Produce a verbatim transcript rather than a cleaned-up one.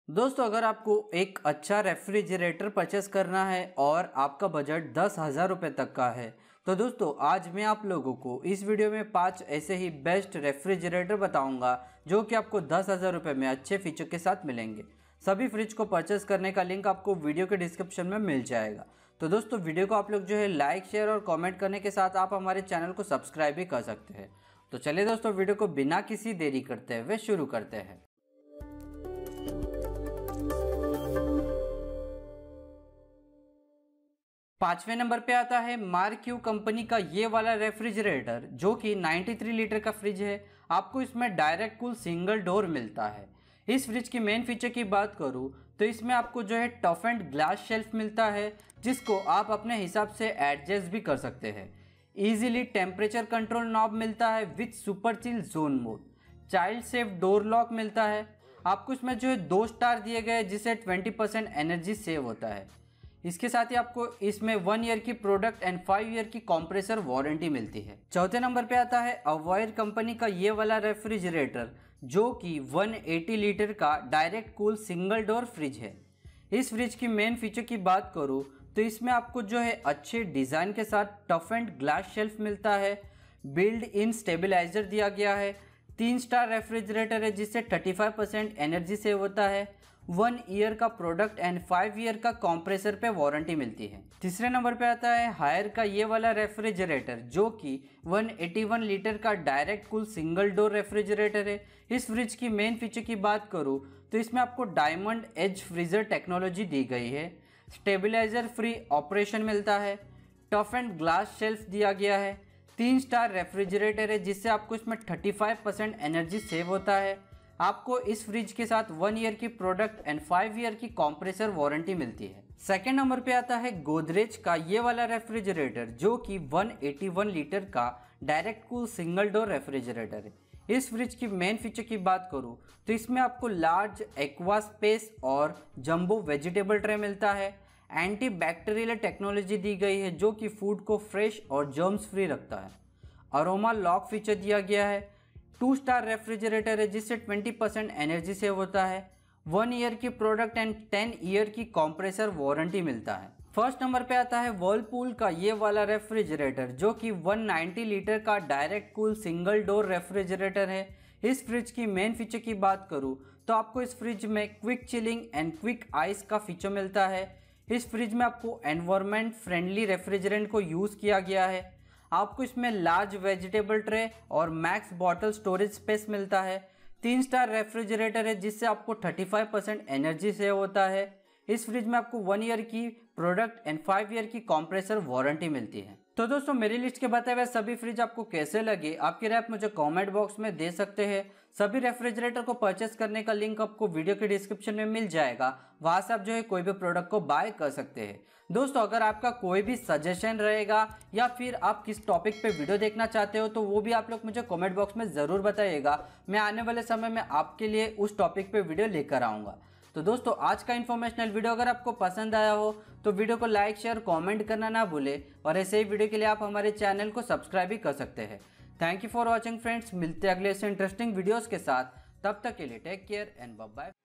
दोस्तों, अगर आपको एक अच्छा रेफ्रिजरेटर परचेस करना है और आपका बजट दस हज़ार रुपये तक का है तो दोस्तों आज मैं आप लोगों को इस वीडियो में पांच ऐसे ही बेस्ट रेफ्रिजरेटर बताऊंगा जो कि आपको दस हज़ार रुपये में अच्छे फीचर के साथ मिलेंगे। सभी फ्रिज को परचेस करने का लिंक आपको वीडियो के डिस्क्रिप्शन में मिल जाएगा। तो दोस्तों वीडियो को आप लोग जो है लाइक शेयर और कॉमेंट करने के साथ आप हमारे चैनल को सब्सक्राइब भी कर सकते हैं। तो चलिए दोस्तों वीडियो को बिना किसी देरी करते हुए शुरू करते हैं। पांचवें नंबर पे आता है मार्क्यू कंपनी का ये वाला रेफ्रिजरेटर जो कि तिरानवे लीटर का फ्रिज है। आपको इसमें डायरेक्ट कूल सिंगल डोर मिलता है। इस फ्रिज की मेन फीचर की बात करूं तो इसमें आपको जो है टफ एंड ग्लास शेल्फ मिलता है जिसको आप अपने हिसाब से एडजस्ट भी कर सकते हैं। इजीली टेम्परेचर कंट्रोल नॉब मिलता है with super chill zone mode. Child safe door lock मिलता है। आपको इसमें जो है दो स्टार दिए गए जिससे ट्वेंटी परसेंट एनर्जी सेव होता है। इसके साथ ही आपको इसमें वन ईयर की प्रोडक्ट एंड फाइव ईयर की कॉम्प्रेसर वारंटी मिलती है। चौथे नंबर पे आता है अवॉयर कंपनी का ये वाला रेफ्रिजरेटर जो कि एक सौ अस्सी लीटर का direct cool single door fridge है। इस फ्रिज की मेन फीचर की बात करूँ तो इसमें आपको जो है अच्छे डिज़ाइन के साथ टफ एंड ग्लास शेल्फ मिलता है। बिल्ड इन स्टेबलाइजर दिया गया है। तीन स्टार रेफ्रिजरेटर है जिससे पैंतीस परसेंट एनर्जी सेव होता है। वन ईयर का प्रोडक्ट एंड फाइव ईयर का कंप्रेसर पे वारंटी मिलती है। तीसरे नंबर पे आता है हायर का ये वाला रेफ्रिजरेटर जो कि एक सौ इक्यासी लीटर का direct cool single door refrigerator है। इस फ्रिज की मेन फीचर की बात करूँ तो इसमें आपको डायमंड एज फ्रीजर टेक्नोलॉजी दी गई है। स्टेबलाइजर फ्री ऑपरेशन मिलता है। टफ एंड ग्लास शेल्फ दिया गया है। तीन स्टार रेफ्रिजरेटर है जिससे आपको इसमें पैंतीस परसेंट एनर्जी सेव होता है। आपको इस फ्रिज के साथ वन ईयर की प्रोडक्ट एंड फाइव ईयर की कंप्रेसर वारंटी मिलती है। सेकेंड नंबर पे आता है गोदरेज का ये वाला रेफ्रिजरेटर जो कि एक सौ इक्यासी लीटर का direct cool single door refrigerator है। इस फ्रिज की मेन फीचर की बात करूँ तो इसमें आपको लार्ज एक्वा स्पेस और जंबो वेजिटेबल ट्रे मिलता है। एंटी बैक्टीरियल टेक्नोलॉजी दी गई है जो कि फूड को फ्रेश और जर्म्स फ्री रखता है। अरोमा लॉक फीचर दिया गया है। टू स्टार रेफ्रिजरेटर है जिससे ट्वेंटी परसेंट एनर्जी सेव होता है। वन ईयर की प्रोडक्ट एंड टेन ईयर की कंप्रेसर वारंटी मिलता है। फर्स्ट नंबर पे आता है वर्लपूल का ये वाला रेफ्रिजरेटर जो कि एक सौ नब्बे लीटर का direct cool single door refrigerator है। इस फ्रिज की मेन फीचर की बात करूँ तो आपको इस फ्रिज में quick chilling and quick ice का फीचर मिलता है। इस फ्रिज में आपको एनवायरमेंट फ्रेंडली रेफ्रिजरेंट को यूज़ किया गया है। आपको इसमें लार्ज वेजिटेबल ट्रे और मैक्स बॉटल स्टोरेज स्पेस मिलता है। तीन स्टार रेफ्रिजरेटर है जिससे आपको पैंतीस परसेंट एनर्जी सेव होता है। इस फ्रिज में आपको वन ईयर की प्रोडक्ट एंड फाइव ईयर की कंप्रेसर वारंटी मिलती है। तो दोस्तों मेरी लिस्ट के बताए हुए सभी फ्रिज आपको कैसे लगे आपकी राय आप मुझे कमेंट बॉक्स में दे सकते हैं। सभी रेफ्रिजरेटर को परचेस करने का लिंक आपको वीडियो के डिस्क्रिप्शन में मिल जाएगा। वहां से आप जो है कोई भी प्रोडक्ट को बाय कर सकते हैं। दोस्तों अगर आपका कोई भी सजेशन रहेगा या फिर आप किस टॉपिक पे वीडियो देखना चाहते हो तो वो भी आप लोग मुझे कमेंट बॉक्स में ज़रूर बताइएगा। मैं आने वाले समय में आपके लिए उस टॉपिक पे वीडियो लेकर आऊँगा। तो दोस्तों आज का इन्फॉर्मेशनल वीडियो अगर आपको पसंद आया हो तो वीडियो को लाइक शेयर कमेंट करना ना भूले और ऐसे ही वीडियो के लिए आप हमारे चैनल को सब्सक्राइब भी कर सकते हैं। Thank you for watching friends. मिलते हैं अगले से इंटरेस्टिंग वीडियोस के साथ। तब तक के लिए take care and bye bye.